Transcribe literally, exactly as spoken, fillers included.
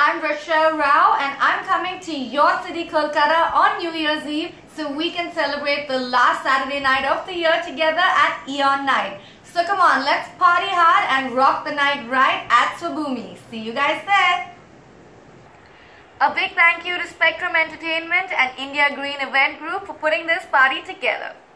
I'm Rochelle Rao and I'm coming to your city Kolkata on New Year's Eve so we can celebrate the last Saturday night of the year together at Eeon Nite. So come on, let's party hard and rock the night right at Swabhumi. See you guys there. A big thank you to Spectrum Entertainment and India Green Event Group for putting this party together.